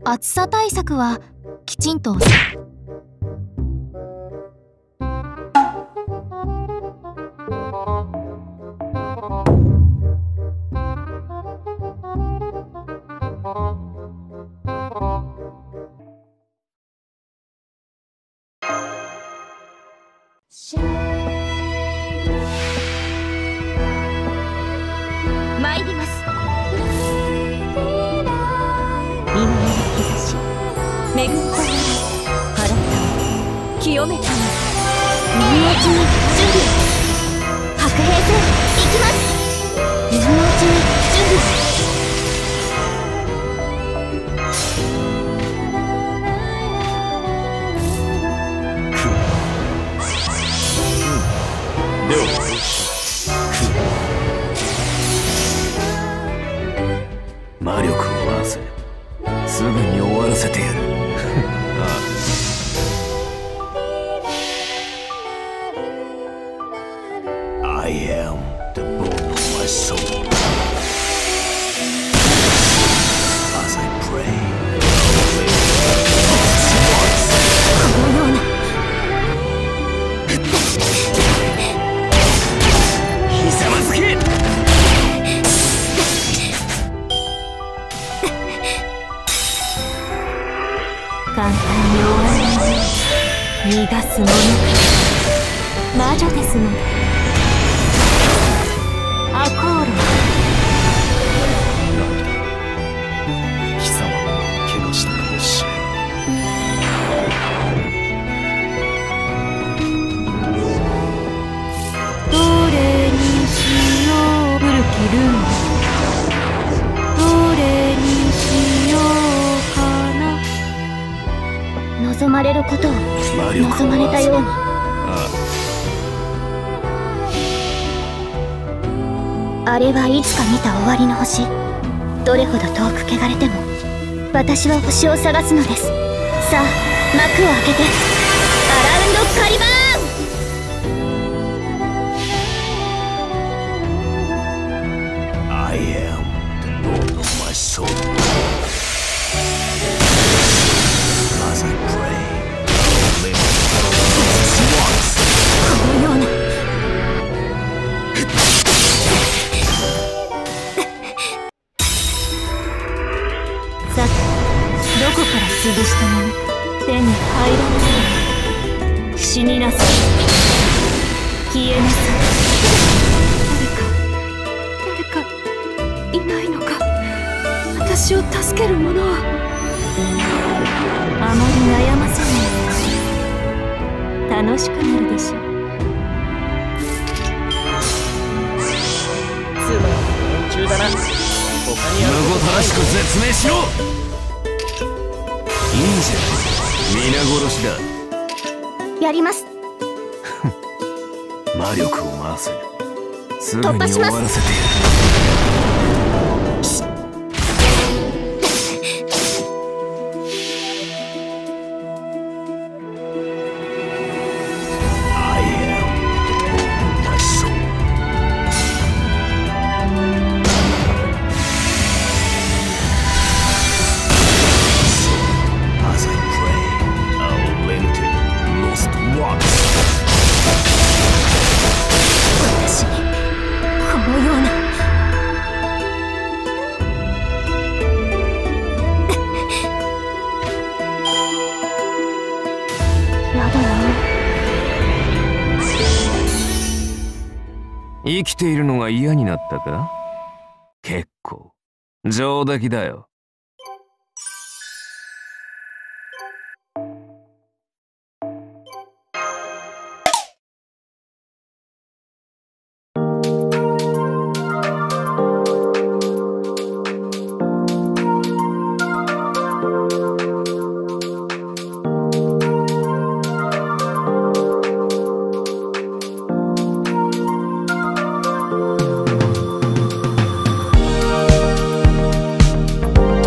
暑さ対策はきちんと。参ります。今の日差し恵みとなり、払った清めたの今のうちに準備を。白兵戦行きます。今のうちに準備を。 では魔力を回せ。すぐに終わらせてやる。I am the bone of my soul. As I pray. このようなひざまずけ。 簡単に終わらない逃がす者か。魔女ですので。アコーロ。 貴様も怪我したかもしれん。 どれにしよう。古きルーム。どれにしようかな。望まれることを望まれたように。あれはいつか見た終わりの星。どれほど遠く汚れても私は星を探すのです。さあ幕を開けてアラウンドカリバーン。 I am the lord of my soul. As I pray, live once. このようなさて、どこから潰したものか手に入らない。死になさい。消えなさい。誰かいないのか。私を助ける者は。あまり悩ませない。楽しくなるでしょう。 つまり連中だな。他にやる無ごたらしく絶命しろ。いいじゃん、皆殺しだ。 やります。 魔力を回せ。すぐに終わらせてやる。生きているのが嫌になったか？結構上出来だよ。